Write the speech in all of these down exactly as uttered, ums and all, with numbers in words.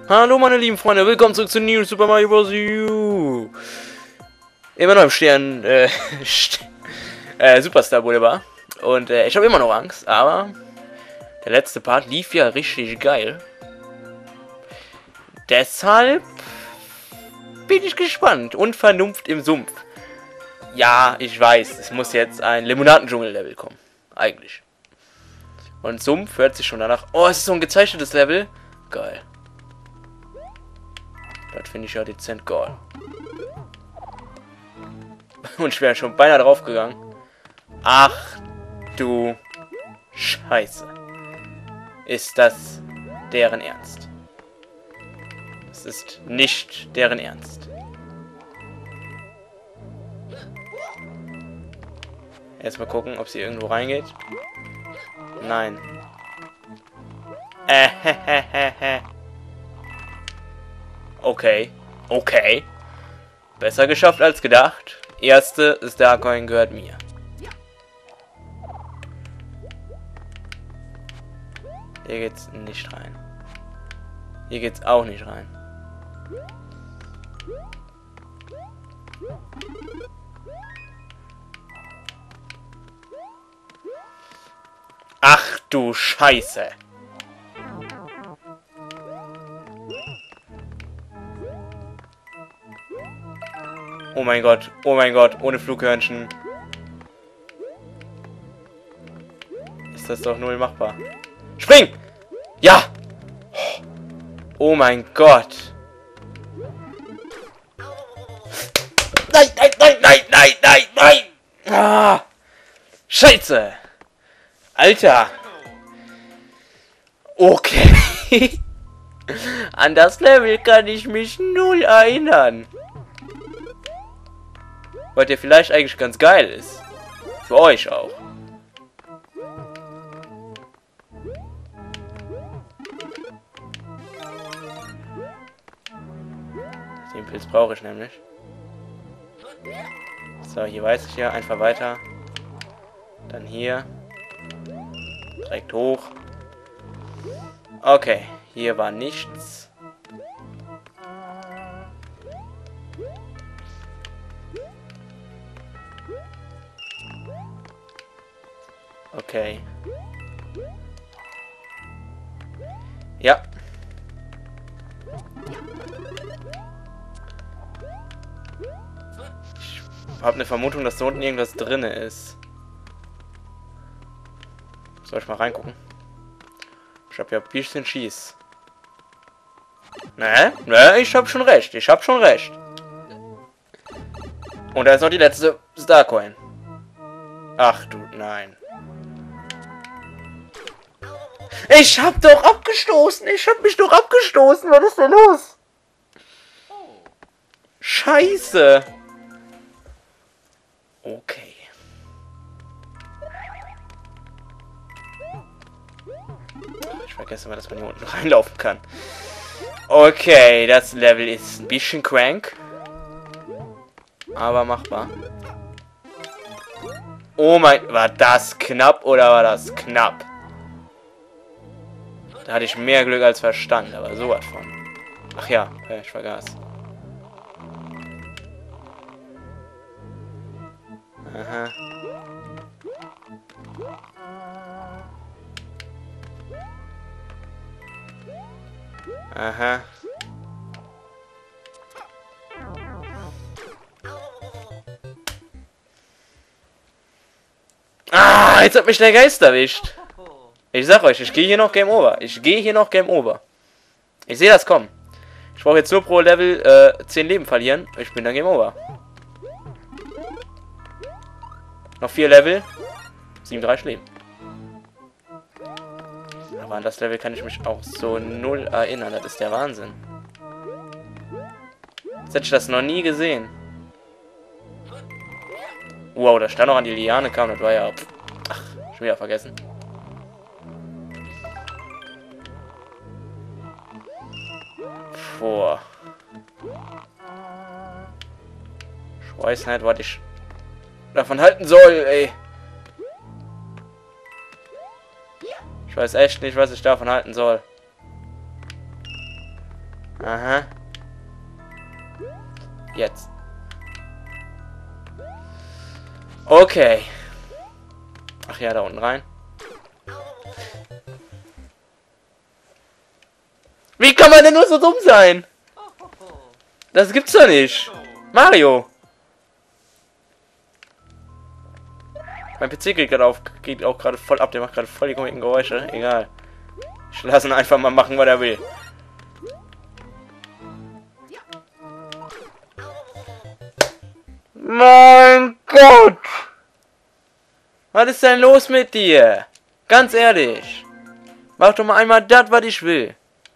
Hallo meine lieben Freunde, willkommen zurück zu New Super Mario Bros. U. Immer noch im Stern, äh, St äh Superstar Boulevard. Und äh, ich habe immer noch Angst, aber der letzte Part lief ja richtig geil. Deshalb bin ich gespannt. Und Vernunft im Sumpf. Ja, ich weiß, es muss jetzt ein Limonadendschungel-Level kommen. Eigentlich. Und Sumpf hört sich schon danach... Oh, es ist so ein gezeichnetes Level. Geil. Das finde ich ja dezent geil. Und ich wäre schon beinahe drauf gegangen. Ach du Scheiße. Ist das deren Ernst? Es ist nicht deren Ernst. Erstmal gucken, ob sie irgendwo reingeht. Nein. Äh, okay. Okay. Besser geschafft als gedacht. Erste Starcoin gehört mir. Hier geht's nicht rein. Hier geht's auch nicht rein. Ach du Scheiße. Oh mein Gott, oh mein Gott, ohne Flughörnchen. Ist das doch null machbar. Spring! Ja! Oh mein Gott. Nein, nein, nein, nein, nein, nein, nein! Ah, Scheiße! Alter! Okay. An das Level kann ich mich null erinnern. Weil der vielleicht eigentlich ganz geil ist. Für euch auch. Den Pilz brauche ich nämlich. So, hier weiß ich ja. Einfach weiter. Dann hier. Direkt hoch. Okay. Hier war nichts. Okay. Ja. Ich habe eine Vermutung, dass da unten irgendwas drin ist. Soll ich mal reingucken? Ich habe ja ein bisschen Schieß. Ne? Ne, ich habe schon recht. Ich habe schon recht. Und da ist noch die letzte Starcoin. Ach du, nein. Ich hab doch abgestoßen. Ich hab mich doch abgestoßen. Was ist denn los? Scheiße. Okay. Ich vergesse mal, dass man hier unten reinlaufen kann. Okay, das Level ist ein bisschen crank. Aber machbar. Oh mein... War das knapp oder war das knapp? Da hatte ich mehr Glück als Verstand, aber sowas von. Ach ja, ich vergaß. Aha. Aha. Ah, jetzt hat mich der Geist erwischt. Ich sag euch, ich gehe hier noch Game Over. Ich gehe hier noch Game Over. Ich sehe das kommen. Ich brauche jetzt nur pro Level äh, zehn Leben verlieren. Ich bin dann Game Over. Noch vier Level. siebenunddreißig Leben. Aber an das Level kann ich mich auch so null erinnern. Das ist der Wahnsinn. Jetzt hätte ich das noch nie gesehen. Wow, dass da noch an die Liane kam, das war ja... Ach, schon wieder vergessen. Boah. Ich weiß nicht, was ich davon halten soll, ey. Ich weiß echt nicht, was ich davon halten soll. Aha. Jetzt. Okay. Ach ja, da unten rein. Wie kann man denn nur so dumm sein? Das gibt's doch nicht. Mario. Mein P C geht gerade auf, geht auch gerade voll ab. Der macht gerade voll die komischen Geräusche. Egal. Ich lasse ihn einfach mal machen, was er will. Mein Gott! Was ist denn los mit dir? Ganz ehrlich. Mach doch mal einmal das, was ich will.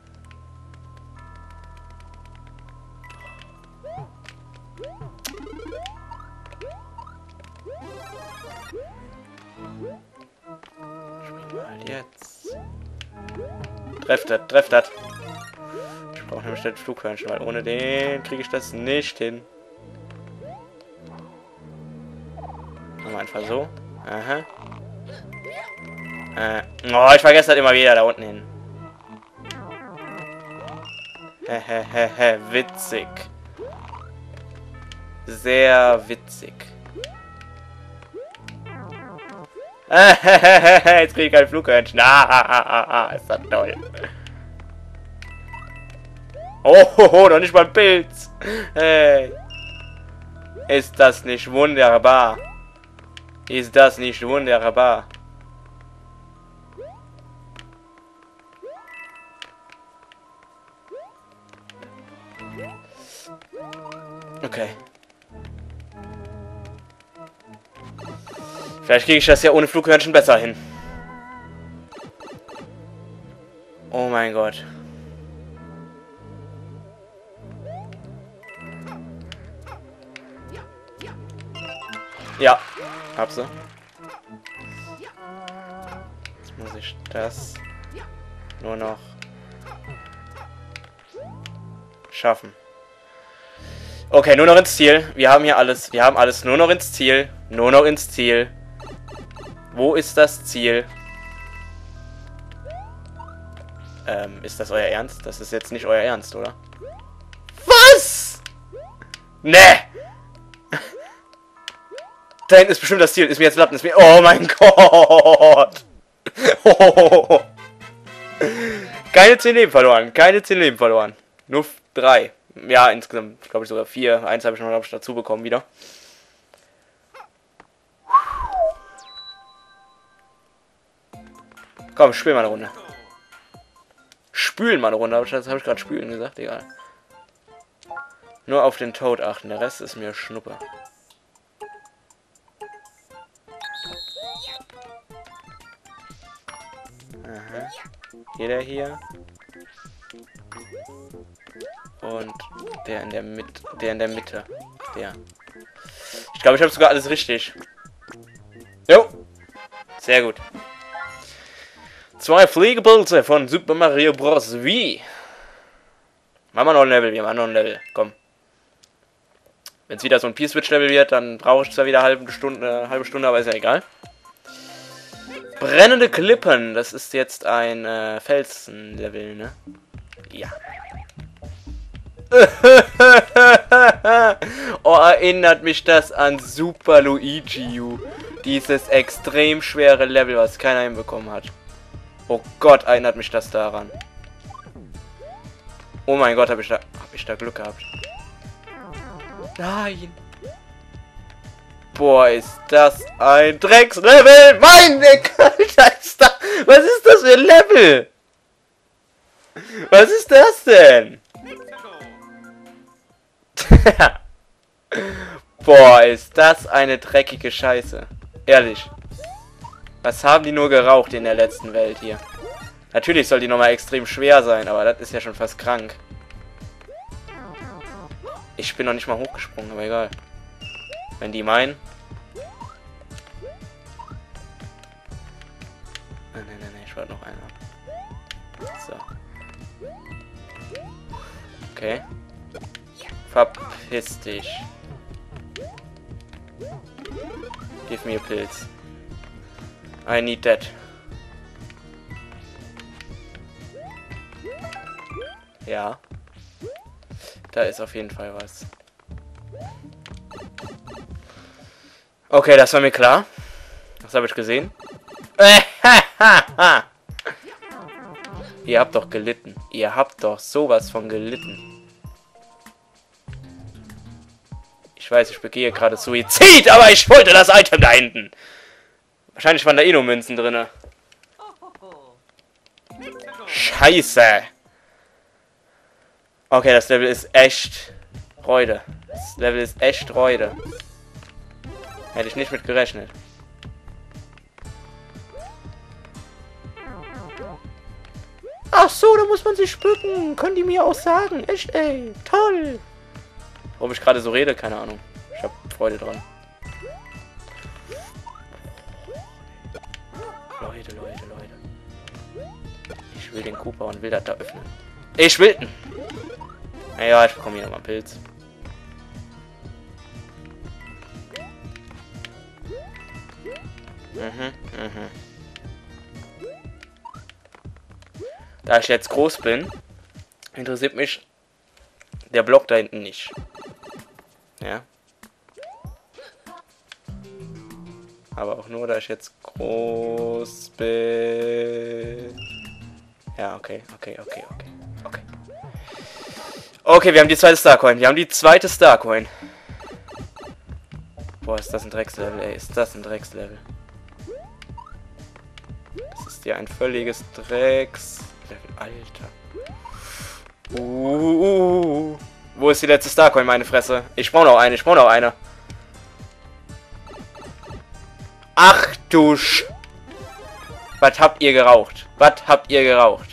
Jetzt. Treff das, treff das. Ich brauche nämlich den Flughörnchen, weil ohne den kriege ich das nicht hin. Machen wir einfach so. Aha. Äh. Oh, ich vergesse das immer wieder da unten hin. Hehehehe, witzig. Sehr witzig. Jetzt kriege ich kein Flughörnchen. Ah, ist das toll. Oh, ho, ho, noch nicht mal ein Pilz. Hey. Ist das nicht wunderbar? Ist das nicht wunderbar? Okay. Vielleicht kriege ich das ja ohne Flughörnchen besser hin. Oh mein Gott. Ja, hab sie. Jetzt muss ich das nur noch schaffen. Okay, nur noch ins Ziel. Wir haben hier alles. Wir haben alles nur noch ins Ziel. Nur noch ins Ziel. Wo ist das Ziel? Ähm, ist das euer Ernst? Das ist jetzt nicht euer Ernst, oder? Was? Ne! Da hinten ist bestimmt das Ziel. Ist mir jetzt Latten. Ist mir... Oh mein Gott! Oh. Keine zehn Leben verloren. Keine zehn Leben verloren. Nur drei. Ja, insgesamt glaube ich sogar vier. Eins habe ich noch, glaube ich, dazu bekommen wieder. Komm, spül mal eine Runde. Spülen mal eine Runde. Aber das habe ich gerade spülen gesagt. Egal. Nur auf den Toad achten. Der Rest ist mir Schnuppe. Aha. Jeder hier. Und der in der Mitte. Der in der Mitte. Der. Ich glaube, ich habe sogar alles richtig. Jo. Sehr gut. Zwei Fliegepilze von Super Mario Bros. Wie? Machen wir noch ein Level. Wir machen noch ein Level. Komm. Wenn es wieder so ein P-Switch-Level wird, dann brauche ich zwar wieder eine halbe Stunde, eine halbe Stunde, aber ist ja egal. Brennende Klippen. Das ist jetzt ein äh, Felsen-Level, ne? Ja. Oh, erinnert mich das an Super Luigi U. Dieses extrem schwere Level, was keiner hinbekommen hat. Oh Gott, erinnert mich das daran. Oh mein Gott, habe ich da, hab ich da Glück gehabt. Nein. Boah, ist das ein Dreckslevel. Mein Alter, ist das, was ist das für ein Level? Was ist das denn? Boah, ist das eine dreckige Scheiße. Ehrlich. Was haben die nur geraucht in der letzten Welt hier? Natürlich soll die nochmal extrem schwer sein, aber das ist ja schon fast krank. Ich bin noch nicht mal hochgesprungen, aber egal. Wenn die meinen. Nein, nein, nein, ich wollte noch einen ab. So. Okay. Verpiss dich. Give me a Pilz. I need that. Ja. Da ist auf jeden Fall was. Okay, das war mir klar. Das habe ich gesehen. Ihr habt doch gelitten. Ihr habt doch sowas von gelitten. Ich weiß, ich begehe gerade Suizid, aber ich wollte das Item da hinten. Wahrscheinlich waren da eh nur Münzen drin. Scheiße. Okay, das Level ist echt Freude. Das Level ist echt Freude. Hätte ich nicht mit gerechnet. Ach so, da muss man sich bücken. Können die mir auch sagen. Echt, ey. Toll. Warum ich gerade so rede, keine Ahnung. Ich habe Freude dran. Leute, Leute, Leute. Ich will den Cooper und will das da öffnen. Ich will... Naja, ich bekomme hier nochmal einen Pilz. Mhm, mhm. Da ich jetzt groß bin, interessiert mich der Block da hinten nicht. Ja. Aber auch nur, da ich jetzt groß bin. Ja, okay, okay, okay, okay, okay. Okay, wir haben die zweite Starcoin. Wir haben die zweite Starcoin. Boah, ist das ein Dreckslevel, ey. Ist das ein Dreckslevel. Das ist ja ein völliges Dreckslevel. Alter. Uh, wo ist die letzte Starcoin, meine Fresse? Ich brauche noch eine, ich brauche noch eine. Ach du Sch... Was habt ihr geraucht? Was habt ihr geraucht?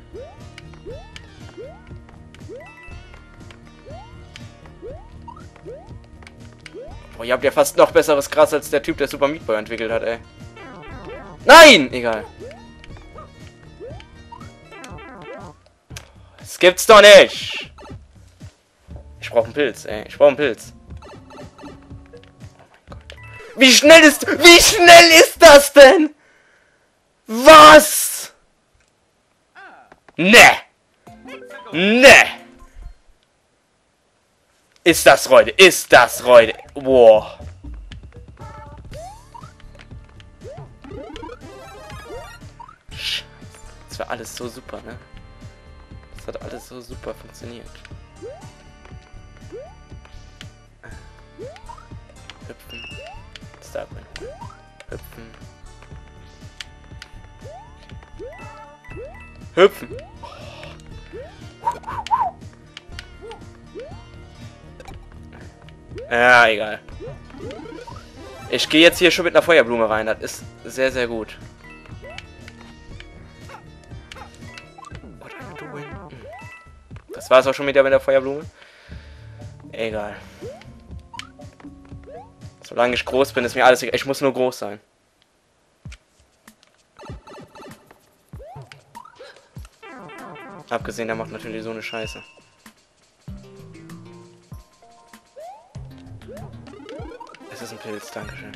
Boah, ihr habt ja fast noch besseres Gras als der Typ, der Super Meat Boy entwickelt hat, ey. Nein! Egal. Das gibt's doch nicht! Ich brauche einen Pilz, ey. Ich brauche einen Pilz. Wie schnell ist... Wie schnell ist das denn? Was? Ne! Ne! Ist das Freude? Ist das Freude? Boah. Scheiße. Das war alles so super, ne? Das hat alles so super funktioniert. Hüpfen. Starcoin. Hüpfen. Hüpfen. Ja, egal. Ich gehe jetzt hier schon mit einer Feuerblume rein. Das ist sehr, sehr gut. Das war es auch schon wieder mit der Feuerblume. Egal. Solange ich groß bin, ist mir alles egal. Ich muss nur groß sein. Abgesehen, der macht natürlich so eine Scheiße. Es ist ein Pilz, dankeschön.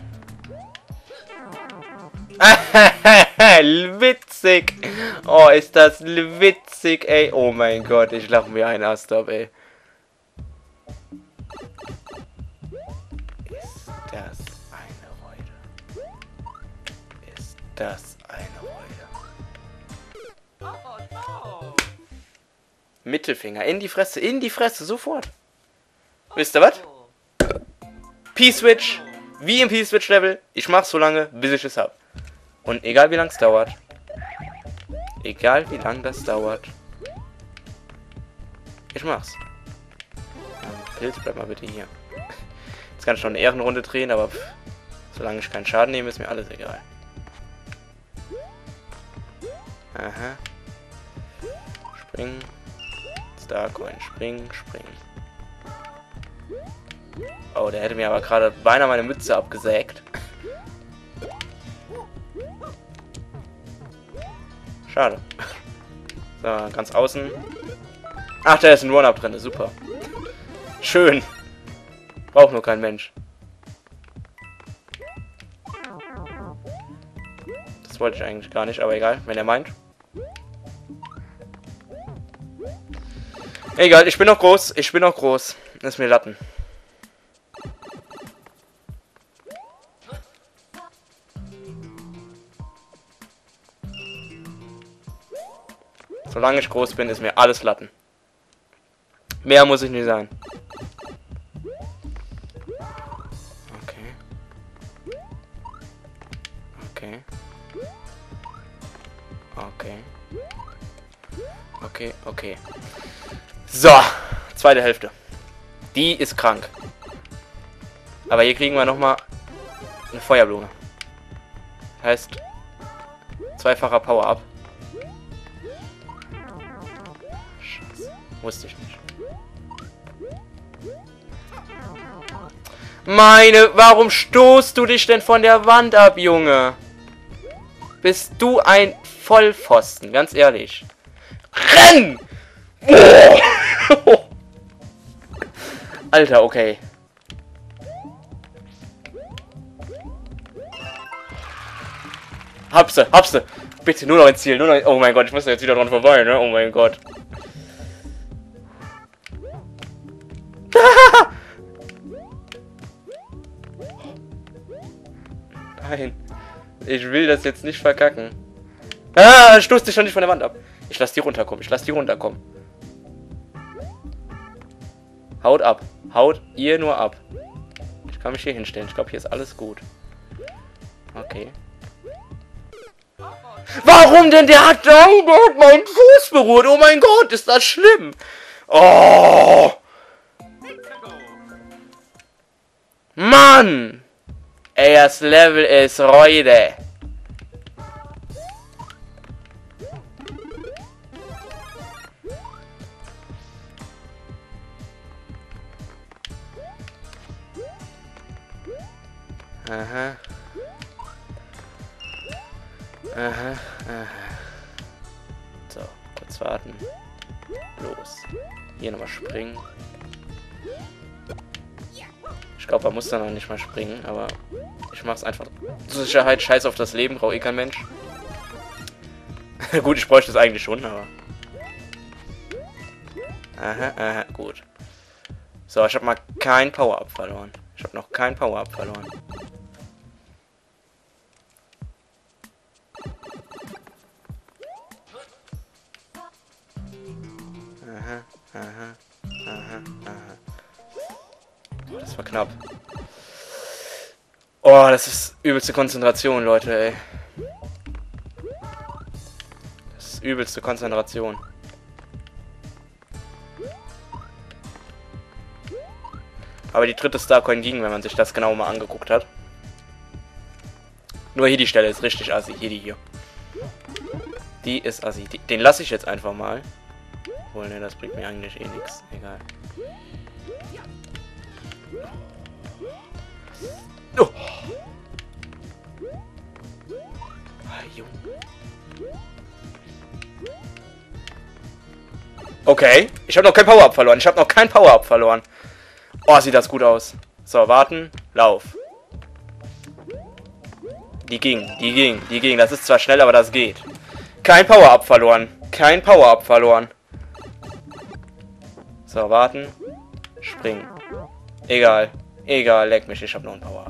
Witzig! Oh, ist das witzig, ey. Oh mein Gott, ich lache mir einen Ast ab, ey. Ist das eine Freude? Ist das eine Freude? Mittelfinger in die Fresse, in die Fresse, sofort. Wisst ihr was? P-Switch, wie im P-Switch-Level. Ich mach's so lange, bis ich es hab. Und egal wie lang es dauert. Egal wie lang das dauert. Ich mach's. Ähm, Pilz, bleib mal bitte hier. Jetzt kann ich noch eine Ehrenrunde drehen, aber pff, solange ich keinen Schaden nehme, ist mir alles egal. Aha. Springen. Starcoin, springen, springen. Oh, der hätte mir aber gerade beinahe meine Mütze abgesägt. Schade. So, ganz außen. Ach, da ist ein One-Up drin, super. Schön. Braucht nur kein Mensch. Das wollte ich eigentlich gar nicht, aber egal, wenn er meint. Egal, ich bin noch groß. Ich bin noch groß. Lass mir Latten. Solange ich groß bin, ist mir alles Latten. Mehr muss ich nicht sein. Okay. Okay. Okay. Okay, okay. So, zweite Hälfte. Die ist krank. Aber hier kriegen wir nochmal eine Feuerblume. Heißt, zweifacher Power-Up. Scheiße, wusste ich nicht. Meine, warum stoßt du dich denn von der Wand ab, Junge? Bist du ein Vollpfosten, ganz ehrlich. Renn! Boah! Alter, okay. Habste, habste. Bitte, nur noch ein Ziel, nur noch ein... Oh mein Gott, ich muss da jetzt wieder dran vorbei, ne? Oh mein Gott. Nein. Ich will das jetzt nicht verkacken. Ah, stoß dich schon nicht von der Wand ab. Ich lass die runterkommen, ich lass die runterkommen. Haut ab. Haut ihr nur ab. Ich kann mich hier hinstellen. Ich glaube, hier ist alles gut. Okay. Warum denn? Der hat, der hat meinen Fuß berührt. Oh mein Gott, ist das schlimm. Oh. Mann. Ey, das Level ist Reude. Aha. Aha, aha. So, kurz warten. Los. Hier nochmal springen. Ich glaube, man muss da noch nicht mal springen, aber ich mach's einfach. Zur Sicherheit, scheiß auf das Leben, braucht eh kein Mensch. Gut, ich bräuchte es eigentlich schon, aber. Aha, aha, gut. So, ich habe mal kein Power-Up verloren. Ich habe noch kein Power-Up verloren. Aha, aha, aha, aha. Oh, das war knapp. Oh, das ist übelste Konzentration, Leute, ey. Das ist übelste Konzentration. Aber die dritte Starcoin ging, wenn man sich das genau mal angeguckt hat. Nur hier die Stelle ist richtig assi. Hier die hier. Die ist assi. Die, den lasse ich jetzt einfach mal. Obwohl, ne, das bringt mir eigentlich eh nichts. Egal. Oh. Ah, Junge. Okay. Ich habe noch kein Power-Up verloren. Ich habe noch kein Power-Up verloren. Oh, sieht das gut aus. So, warten. Lauf. Die ging, die ging, die ging. Das ist zwar schnell, aber das geht. Kein Power-Up verloren. Kein Power-Up verloren. So, warten. Springen. Egal. Egal, leck mich. Ich hab noch ein Power-Up.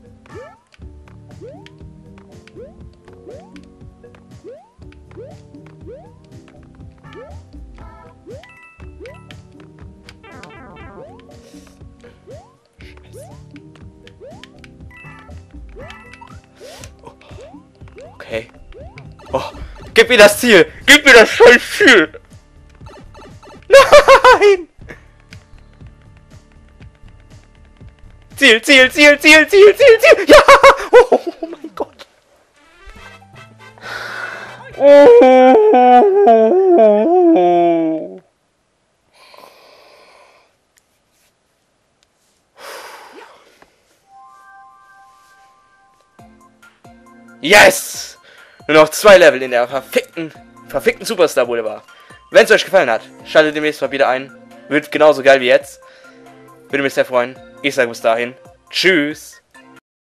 Okay. Oh, gib mir das Ziel! Gib mir das scheiß Ziel! Nein! Ziel, Ziel, Ziel, Ziel, Ziel, Ziel, Ziel! Ja! Oh, oh mein Gott! Oh. Yes! Nur noch zwei Level in der verfickten, verfickten Superstar Boulevard. Wenn es euch gefallen hat, schaltet demnächst mal wieder ein. Wird genauso geil wie jetzt. Würde mich sehr freuen. Ich sage bis dahin. Tschüss.